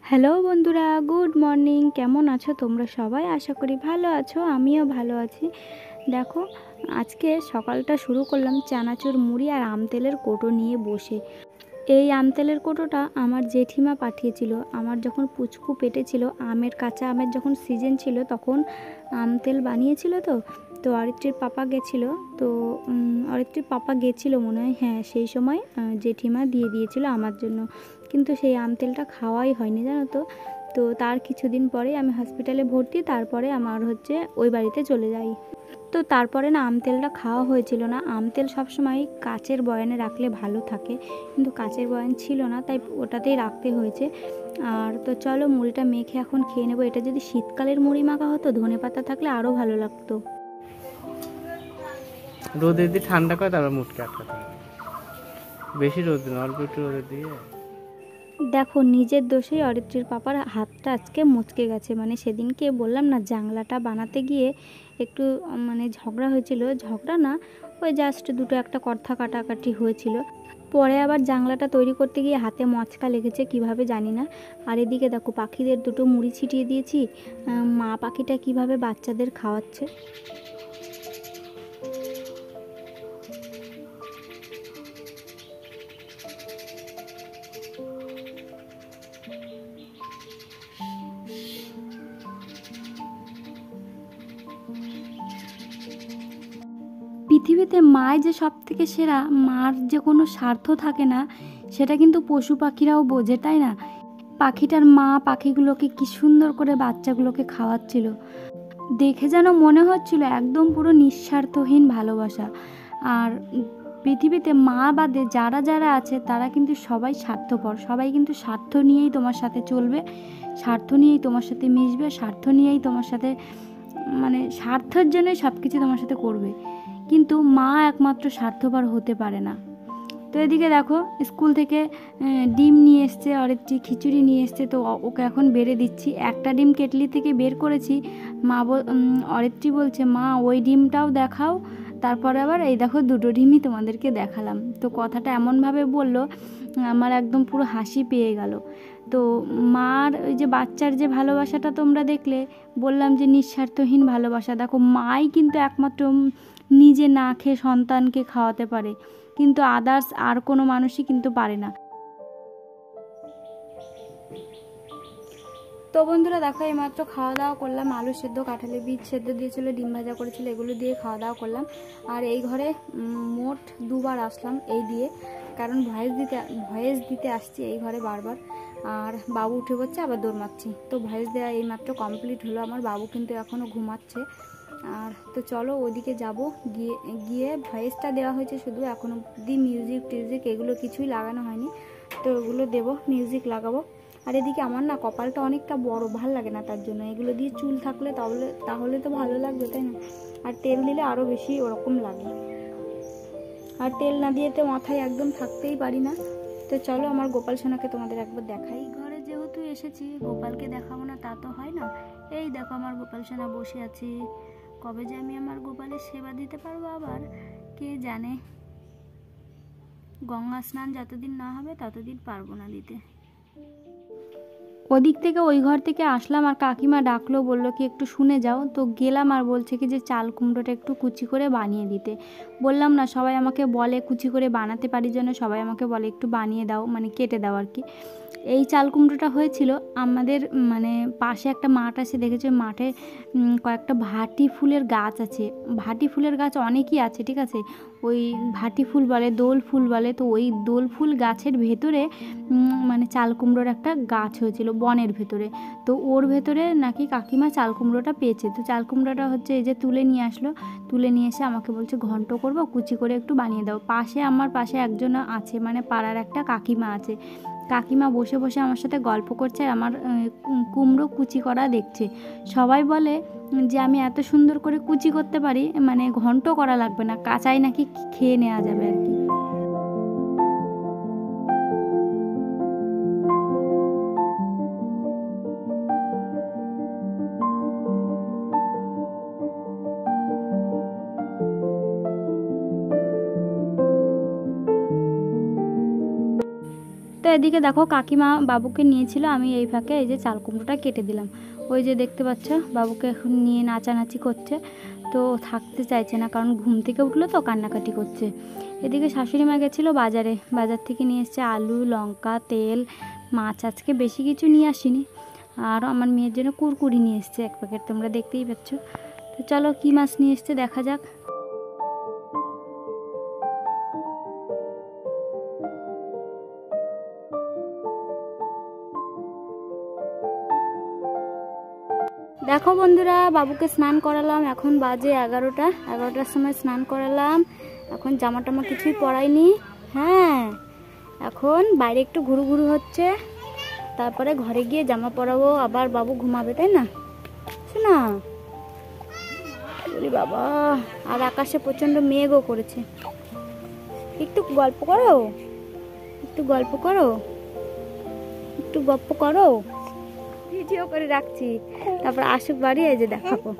Hello বন্ধুরা, good morning. কেমন আছো তোমরা সবাই? আশা করি ভালো আছো, আমিও ভালো আছি। দেখো, আজকে সকালটা শুরু করলাম চানাচুর মুড়ি আর আম তেলের কৌটো নিয়ে বসে। এই আম তেলের কৌটোটা আমার জেঠিমা পাঠিয়েছিল। আমার যখন পুচকু পেটে ছিল, কাঁচা আমের যখন সিজন ছিল তখন আম তেল বানিয়েছিল। তো অরিত্রীর পাপা গেছিলো। তো অরিত্রীর পাপা গেছিলো মনে হয়, হ্যাঁ সেই সময় জেঠিমা দিয়ে দিয়েছিল আমার জন্য। কিন্তু সেই আম তেলটা খাওয়াই হয়নি, জানো তো। তো তার কিছুদিন পরে আমি হসপিটালে ভর্তি, তারপরে আমার ওই বাড়িতে চলে যাই। তো তারপরে না আম তেলটা খাওয়া হয়েছিল না। আম তেল সবসময় কাচের বয়ানে রাখলে ভালো থাকে, কিন্তু কাচের বয়ান ছিল না, তাই ওটাতেই রাখতে হয়েছে। আর তো চলো মুড়িটা মেখে এখন খেয়ে নেবো। এটা যদি শীতকালের মুড়ি মাখা হতো, ধনেপাতা থাকলে আরও ভালো লাগতো। রোদে দিয়ে ঠান্ডা করে তারপর মুটকে আটকাতে হবে। বেশি রোদ না, অল্প একটু রোদে দিয়ে। দেখো, নিজের দোষেই অরিত্রীর পাপার হাতটা আজকে মুচকে গেছে। মানে সেদিনকে বললাম না, জাংলাটা বানাতে গিয়ে একটু ঝগড়া হয়েছিল। ঝগড়া না, ওই জাস্ট দুটো একটা কথা কাটাকাটি হয়েছিল। পরে আবার জাংলাটা তৈরি করতে গিয়ে হাতে মচকা লেগেছে, কিভাবে জানি না। আর এদিকে দেখো, পাখিদের দুটো মুড়ি ছিটিয়ে দিয়েছি। মা পাখিটা কিভাবে বাচ্চাদের খাওয়াচ্ছে। পৃথিবীতে মায় যে সব থেকে সেরা, মার যে কোনো স্বার্থ থাকে না, সেটা কিন্তু পশু পাখিরাও বোঝে, তাই না? পাখিটার মা পাখিগুলোকে কি সুন্দর করে বাচ্চাগুলোকে খাওয়াচ্ছিল, দেখে যেন মনে হচ্ছিল একদম পুরো নিঃস্বার্থহীন ভালোবাসা। আর পৃথিবীতে মা বাদে যারা যারা আছে তারা কিন্তু সবাই স্বার্থপর। সবাই কিন্তু স্বার্থ নিয়েই তোমার সাথে চলবে, স্বার্থ নিয়েই তোমার সাথে মিশবে, স্বার্থ নিয়েই তোমার সাথে স্বার্থের জন্যই সব কিছু তোমার সাথে করবে। কিন্তু মা একমাত্র স্বার্থপর হতে পারে না। তো এদিকে দেখো, স্কুল থেকে ডিম নিয়ে এসছে, অরিত্রী খিচুড়ি নিয়ে এসছে। তো ওকে এখন বেড়ে দিচ্ছি। একটা ডিম কেটলি থেকে বের করেছি। অরিত্রী বলছে, মা ওই ডিমটাও দেখাও। তারপরে আবার এই দেখো, দুটো ডিমই তোমাদেরকে দেখালাম। তো কথাটা এমনভাবে বললো, আমার একদম পুরো হাসি পেয়ে গেল। তো মার ওই যে বাচ্চার যে ভালোবাসাটা তোমরা দেখলে, বললাম যে নিঃস্বার্থহীন ভালোবাসা। দেখো, মাই কিন্তু একমাত্র নিজে না খেয়ে সন্তানকে খাওয়াতে পারে, কিন্তু আদার্স আর কোনো মানুষই কিন্তু পারে না। তো বন্ধুরা দেখো, এইমাত্র খাওয়া দাওয়া করলাম। আলু সেদ্ধ, কাঁঠালের বীজ সেদ্ধ দিয়েছিল, ডিম ভাজা করেছিল, এগুলো দিয়ে খাওয়া দাওয়া করলাম। আর এই ঘরে মোট দুবার আসলাম এই দিয়ে, কারণ ভয়েস দিতে আসছি এই ঘরে বারবার। আর বাবু উঠে পড়ছে, আবার দৌড় মারছি। তো ভয়েস দেওয়া এইমাত্র কমপ্লিট হলো। আমার বাবু কিন্তু এখনও ঘুমাচ্ছে। আর তো চলো ওদিকে যাব, গিয়ে ভয়েসটা দেওয়া হয়েছে শুধু, এখনও অবধি মিউজিক টিউজিক এগুলো কিছুই লাগানো হয়নি। তো ওগুলো দেবো, মিউজিক লাগাবো। আর এদিকে আমার না কপালটা অনেকটা বড়, ভাল লাগে না তার জন্য। এগুলো দিয়ে চুল থাকলে তাহলে তো ভালো লাগবে, তাই না? আর তেল দিলে আরও বেশি ওরকম লাগে। আর তেল না দিয়ে তো মাথায় একদম থাকতেই পারি না। তো চলো আমার গোপাল সোনাকে তোমাদের একবার দেখাই। ঘরে যেহেতু এসেছি, গোপালকে দেখাবো না তা তো হয় না। এই দেখো, আমার গোপাল সোনা বসে আছে। কবে যে আমি আমার গোপালের সেবা দিতে পারবো আবার কে জানে। গঙ্গা স্নান যতদিন না হবে ততদিন পারবো না দিতে। ওদিক থেকে ওই ঘর থেকে আসলাম, আর কাকিমা ডাকলো, বললো কি একটু শুনে যাও। তো গেলাম, আর বলছে কি যে চাল কুমড়োটা একটু কুচি করে বানিয়ে দিতে। বললাম না, সবাই আমাকে বলে কুচি করে বানাতে পারি জন্য, সবাই আমাকে বলে একটু বানিয়ে দাও, কেটে দাও আর কি। এই চাল কুমড়োটা হয়েছিল আমাদের পাশে একটা মাঠ আছে, দেখেছো মাঠে কয়েকটা ভাটি ফুলের গাছ আছে। ভাটি ফুলের গাছ অনেকই আছে, ঠিক আছে। ওই ভাটি ফুল বলে, দোল ফুল বলে। তো ওই দোল ফুল গাছের ভেতরে চাল কুমড়োর একটা গাছ হয়েছিল বনের ভেতরে। তো ওর ভেতরে নাকি কাকিমা চাল কুমড়োটা পেয়েছে। তো চাল কুমড়োটা এই যে তুলে নিয়ে আসলো, তুলে নিয়ে এসে আমাকে বলছে ঘন্ট করবো, কুচি করে একটু বানিয়ে দাও। আমার পাশে একজন আছে, পাড়ার একটা কাকিমা আছে। কাকিমা বসে বসে আমার সাথে গল্প করছে, আর আমার কুমড়ো কুচি করা দেখছে। সবাই বলে যে আমি এত সুন্দর করে কুচি করতে পারি, ঘন্ট করা লাগবে না, কাঁচাই নাকি খেয়ে নেওয়া যাবে আর কি। তো এদিকে দেখো কাকিমা বাবুকে নিয়েছিল, আমি এই ফাঁকে এই যে চাল কুমড়োটা কেটে দিলাম। ওই যে দেখতে পাচ্ছ বাবুকে এখন নিয়ে নাচানাচি করছে, তো থাকতে চাইছে না কারণ ঘুম থেকে উঠলো তো কান্নাকাটি করছে। এদিকে শাশুড়ি মা গেছিলো বাজারে, বাজার থেকে নিয়ে এসছে আলু, লঙ্কা, তেল, মাছ আজকে বেশি কিছু নিয়ে আসিনি। আর আমার মেয়ের জন্য কুরকুরি নিয়ে এসছে 1 প্যাকেট, তোমরা দেখতেই পাচ্ছ। তো চলো কী মাছ নিয়ে এসছে দেখা যাক। দেখো বন্ধুরা, বাবুকে স্নান করালাম, এখন বাজে 11টার সময় স্নান করালাম। এখন জামা টামা কিছুই পরাইনি। হ্যাঁ, এখন বাইরে একটু ঘুরু ঘুরু হচ্ছে, তারপরে ঘরে গিয়ে জামা পরাবো, আবার বাবু ঘুমাবে, তাই না শোনা? বলি বাবা, আর আকাশে প্রচণ্ড মেঘও করেছে। একটু গল্প করো, একটু গল্প করো, একটু গল্প করো, ভিডিও করে রাখছি, তারপর আসুক বাড়ি এই যে দেখাবো।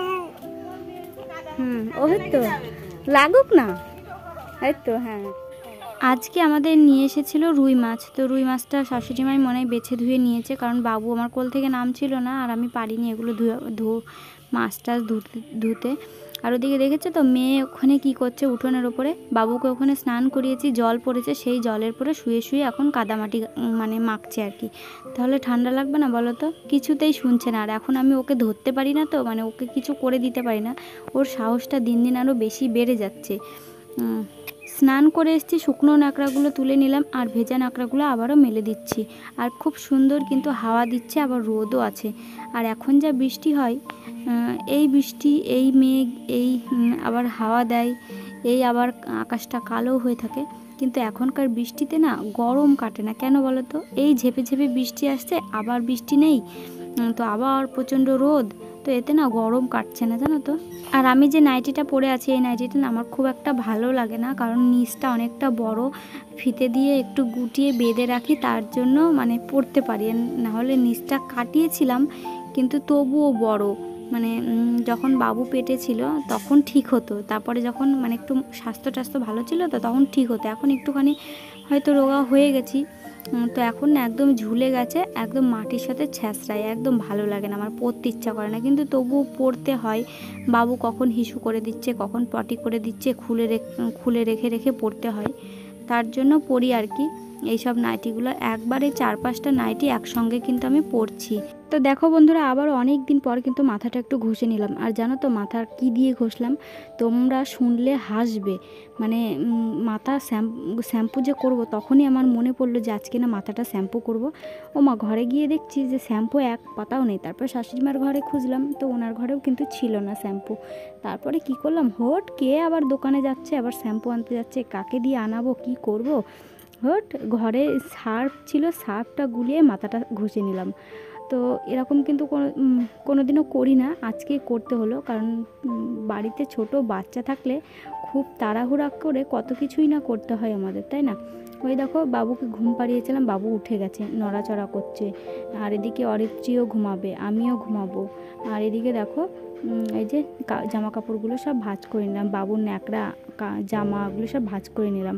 ওই তো লাগুক না, এই তো। হ্যাঁ, আজকে আমাদের নিয়ে এসেছিল রুই মাছ, তো রুই মাছটা শাশুড়ি মাই মনে হয় বেছে ধুয়ে নিয়েছে, কারণ বাবু আমার কোল থেকে নামছিল না আর আমি পারিনি এগুলো মাছ টাছ ধুতে। আর ওদিকে দেখেছো তো মেয়ে ওখানে কি করছে উঠোনের ওপরে, বাবুকে ওখানে স্নান করিয়েছি, জল পড়েছে, সেই জলের পরে শুয়ে শুয়ে এখন কাদামাটি মানে মাখছে আর কি। তাহলে ঠান্ডা লাগবে না বলো তো? কিছুতেই শুনছে না। আর এখন আমি ওকে ধরতে পারি না, তো মানে ওকে কিছু করে দিতে পারি না, ওর সাহসটা দিন দিন আরও বেশি বেড়ে যাচ্ছে। স্নান করে এসেছি, শুকনো ন্যাকড়াগুলো তুলে নিলাম আর ভেজা ন্যাকড়াগুলো আবারও মেলে দিচ্ছি। আর খুব সুন্দর কিন্তু হাওয়া দিচ্ছে, আবার রোদও আছে। আর এখন যা বৃষ্টি হয়, এই বৃষ্টি, এই মেঘ, এই আবার হাওয়া দেয়, এই আবার আকাশটা কালো হয়ে থাকে, কিন্তু এখনকার বৃষ্টিতে না গরম কাটে না। কেন বলো তো? এই ঝেপে ঝেপে বৃষ্টি আসছে, আবার বৃষ্টি নেই, তো আবার প্রচণ্ড রোদ, তো এতে না গরম কাটছে না, জানো তো। আর আমি যে নাইটিটা পরে আছি, এই নাইটিটা না আমার খুব একটা ভালো লাগে না, কারণ নিচটা অনেকটা বড়, ফিতে দিয়ে একটু গুটিয়ে বেঁধে রাখি, তার জন্য মানে পরতে পারি, নাহলে নিচটা কাটিয়েছিলাম কিন্তু তবুও বড়। মানে যখন বাবু পেটে ছিল তখন ঠিক হতো, তারপরে যখন মানে একটু স্বাস্থ্য ভালো ছিল তো তখন ঠিক হতো, এখন একটুখানি হয়তো রোগা হয়ে গেছি, তো এখন একদম ঝুলে গেছে, একদম মাটির সাথে ছ্যাঁচড়ায়, একদম ভালো লাগে না, আমার পরতে ইচ্ছা করে না, কিন্তু তবুও পরতে হয়। বাবু কখন হিসু করে দিচ্ছে, কখন পটি করে দিচ্ছে, খুলে রেখে রেখে পরতে হয়, তার জন্য পরি আর কি। এইসব নাইটিগুলো একবারে 4-5টা নাইটি একসঙ্গে কিন্তু আমি পরছি। তো দেখো বন্ধুরা, আবার অনেক দিন পর কিন্তু মাথাটা একটু ঘষে নিলাম। আর জানো তো মাথা কি দিয়ে ঘষলাম? তোমরা শুনলে হাসবে। মানে মাথা শ্যাম্পু যে করব, তখনই আমার মনে পড়লো যে আজকে না মাথাটা শ্যাম্পু করব। ও মা, ঘরে গিয়ে দেখছি যে শ্যাম্পু এক পাতাও নেই। তারপর শাশুড়িমার ঘরে খুঁজলাম, তো ওনার ঘরেও কিন্তু ছিল না শ্যাম্পু। তারপরে কি করলাম, কে আবার দোকানে যাচ্ছে, আবার শ্যাম্পু আনতে যাচ্ছে, কাকে দিয়ে আনাবো, কি করব। ঘরে সার্ফ ছিল, সার্ফটা গুলিয়ে মাথাটা ঘষে নিলাম। তো এরকম কিন্তু কোনো দিনও করি না, আজকে করতে হলো, কারণ বাড়িতে ছোট বাচ্চা থাকলে খুব তাড়াহুড়া করে কত কিছুই না করতে হয় আমাদের, তাই না? ওই দেখো বাবুকে ঘুম পাড়িয়েছিলাম, বাবু উঠে গেছে, নড়াচড়া করছে। আর এদিকে অরিত্রীও ঘুমাবে, আমিও ঘুমাবো। আর এদিকে দেখো এই যে জামা কাপড়গুলো সব ভাঁজ করে নিলাম, বাবুর ন্যাকড়া জামাগুলো সব ভাঁজ করে নিলাম।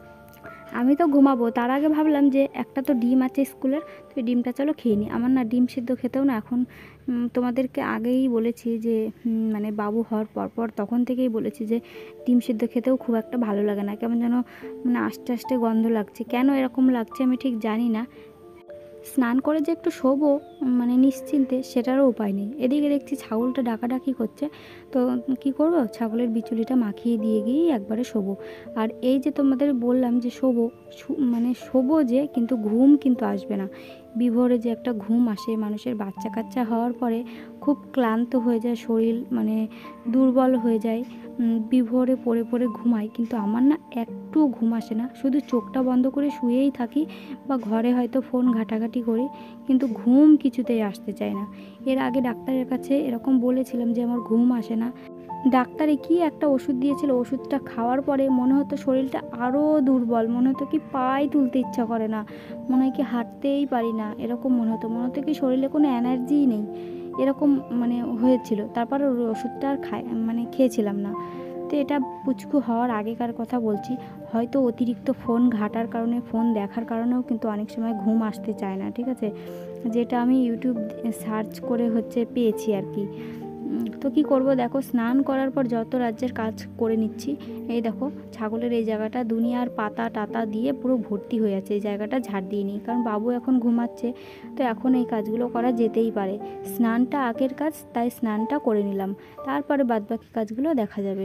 আমি তো ঘুমাবো, তার আগে ভাবলাম যে একটা তো ডিম আছে স্কুলের, তো ডিমটা চলো খেয়ে নিই। আমার না ডিম সিদ্ধ খেতেও না এখন, তোমাদেরকে আগেই বলেছি যে মানে বাবু হওয়ার পরপর তখন থেকেই বলেছি যে ডিম সিদ্ধ খেতেও খুব একটা ভালো লাগে না, কেমন যেন মানে আস্তে আস্তে গন্ধ লাগছে। কেন এরকম লাগছে আমি ঠিক জানি না। স্নান করে যে একটু শোবো মানে নিশ্চিন্তে, সেটারও উপায় নেই। এদিকে দেখছি ছাগলটা ডাকাডাকি করছে, তো কি করব, ছাগলের বিচুলিটা মাখিয়ে দিয়ে গিয়েই একবারে শোবো। আর এই যে তোমাদের বললাম যে মানে শোবো যে, কিন্তু ঘুম কিন্তু আসবে না। বিভোরে যে একটা ঘুম আসে মানুষের, বাচ্চা কাচ্চা হওয়ার পরে খুব ক্লান্ত হয়ে যায় শরীর, মানে দুর্বল হয়ে যায়, বিভোরে পড়ে পড়ে ঘুমাই, কিন্তু আমার না একটু ঘুম আসে না, শুধু চোখটা বন্ধ করে শুয়েই থাকি, বা ঘরে হয়তো ফোন ঘাটাঘাটি করি, কিন্তু ঘুম কিছুতেই আসতে চায় না। এর আগে ডাক্তারের কাছে এরকম বলেছিলাম যে আমার ঘুম আসে না, ডাক্তারে কি একটা ওষুধ দিয়েছিল, ওষুধটা খাওয়ার পরে মনে হতো শরীরটা আরও দুর্বল, মনে হতো কি পাই তুলতে ইচ্ছা করে না, মনে হয় কি হাঁটতেই পারি না, এরকম মনে হতো কি শরীরে কোনো এনার্জিই নেই, এরকম মানে হয়েছিল। তারপর ওষুধটা আর খেয়েছিলাম না। তো এটা পুচকু হওয়ার আগেকার কথা বলছি। হয়তো অতিরিক্ত ফোন ঘাটার কারণে, ফোন দেখার কারণেও কিন্তু অনেক সময় ঘুম আসতে চায় না, ঠিক আছে, যেটা আমি ইউটিউব সার্চ করে পেয়েছি আর কি। তো কি করব, দেখো স্নান করার পর যত রাজ্যের কাজ করে নিচ্ছি। এই দেখো ছাগলের এই জায়গাটা দুনিয়ার পাতা টাতা দিয়ে পুরো ভর্তি হয়ে আছে, এই জায়গাটা ঝাড় দিয়ে নিই, কারণ বাবু এখন ঘুমাচ্ছে, তো এখন এই কাজগুলো করা যেতেই পারে। স্নানটা আগের কাজ, তাই স্নানটা করে নিলাম, তারপরে বাদবাকি কাজগুলো দেখা যাবে।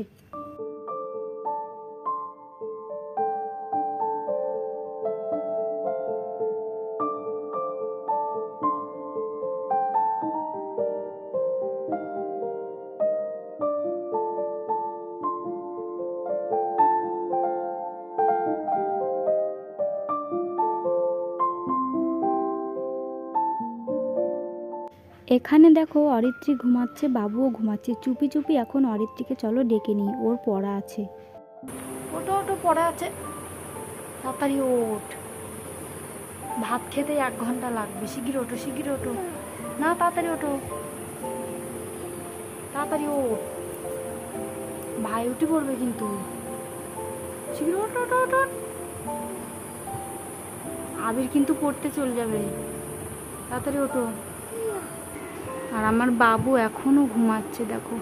এখানে দেখো অরিত্রী ঘুমাচ্ছে, বাবুও ঘুমাচ্ছে, চুপি চুপি এখন অরিত্রীকে চলো ডেকে নিই, ওর পড়া আছে। ওটো ওটো পড়া আছে, তাড়াতাড়ি ওঠ, ভাত খেতে 1 ঘন্টা লাগবে, শিগগির ওঠো শিগগির ওঠো, না তাড়াতাড়ি ওঠো, তাড়াতাড়ি ওঠ, ভাই উঠে পড়বে কিন্তু, শিগগির ওঠ ওঠ ওঠ ওঠ। আবির কিন্তু পড়তে চলে যাবে, তাড়াতাড়ি ওঠো। আর আমার বাবু এখনো ঘুমাচ্ছে দেখো।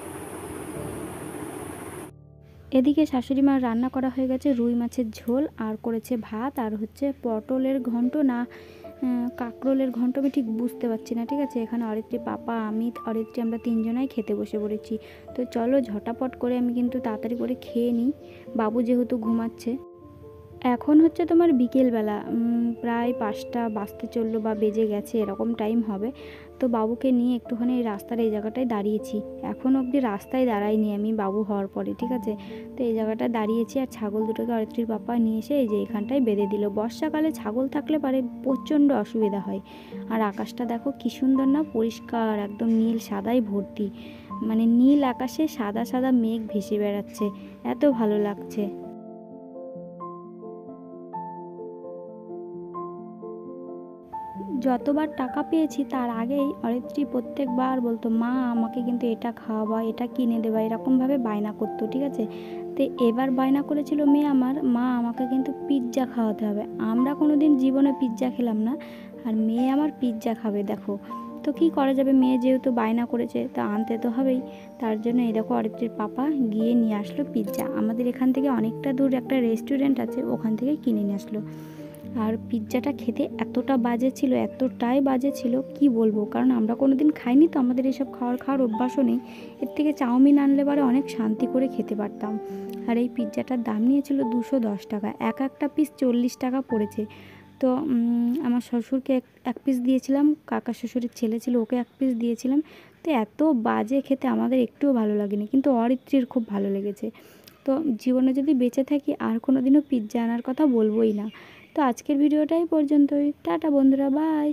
এদিকে শাশুড়ি মার রান্না করা হয়ে গেছে, রুই মাছের ঝোল, আর করেছে ভাত, আর পটলের ঘন্ট না কাঁকরোলের ঘন্ট, আমি ঠিক বুঝতে পারছি না, ঠিক আছে। এখানে অরিত্রী, পাপা, আমি, অরিত্রী আমরা 3 জনাই খেতে বসে পড়েছি। তো চলো ঝটাপট করে আমি কিন্তু তাড়াতাড়ি করে খেয়ে নিই, বাবু যেহেতু ঘুমাচ্ছে। এখন তোমার বিকেলবেলা, প্রায় 5টা বাজতে চললো বা বেজে গেছে, এরকম টাইম হবে। তো বাবুকে নিয়ে একটুখানি এই রাস্তার এই জায়গাটায় দাঁড়িয়েছি, এখন অবধি রাস্তায় দাঁড়াইনি আমি বাবু হওয়ার পরে, ঠিক আছে। তো এই জায়গাটায় দাঁড়িয়েছি, আর ছাগল দুটোকে অরিত্রীর পাপা নিয়ে এসে এই যে এখানটায় বেঁধে দিল। বর্ষাকালে ছাগল থাকলে পারে প্রচণ্ড অসুবিধা হয়। আর আকাশটা দেখো কী সুন্দর না, পরিষ্কার একদম নীল সাদাই ভর্তি, মানে নীল আকাশে সাদা সাদা মেঘ ভেসে বেড়াচ্ছে, এত ভালো লাগছে। যতবার টাকা পেয়েছি তার আগেই অরিত্রী প্রত্যেকবার বলতো, মা আমাকে কিন্তু এটা খাওয়াবা, এটা কিনে দেবা, এরকমভাবে বায়না করতো, ঠিক আছে। তো এবার বায়না করেছিল মেয়ে আমার, মা আমাকে কিন্তু পিৎজা খাওয়াতে হবে। আমরা কোনো দিন জীবনে পিৎজা খেলাম না, আর মেয়ে আমার পিৎজা খাবে, দেখো। তো কী করা যাবে, মেয়ে যেহেতু বায়না করেছে তা আনতে তো হবেই। তার জন্য এই দেখো অরিত্রীর পাপা গিয়ে নিয়ে আসলো পিৎজা, আমাদের এখান থেকে অনেকটা দূর একটা রেস্টুরেন্ট আছে, ওখান থেকে কিনে নিয়ে আসলো। আর পিৎজাটা খেতে এতটা বাজে ছিল, এতটাই বাজে ছিল কি বলবো, কারণ আমরা কোনো দিন খাইনি, তো আমাদের এইসব খাওয়ার অভ্যাসও নেই। এর থেকে চাউমিন আনলে পরে অনেক শান্তি করে খেতে পারতাম। আর এই পিৎজাটার দাম নিয়েছিল 210 টাকা, একটা পিস 40 টাকা পড়েছে। তো আমার শ্বশুরকে এক পিস দিয়েছিলাম, কাকা শ্বশুরের ছেলে ছিল, ওকে 1 পিস দিয়েছিলাম। তো এত বাজে খেতে, আমাদের একটুও ভালো লাগেনি, কিন্তু অরিত্রীর খুব ভালো লেগেছে। তো জীবনে যদি বেঁচে থাকি আর কোনো দিনও পিৎজা আনার কথা বলবোই না। তো আজকের ভিডিওটাই পর্যন্তই, টাটা বন্ধুরা, বাই।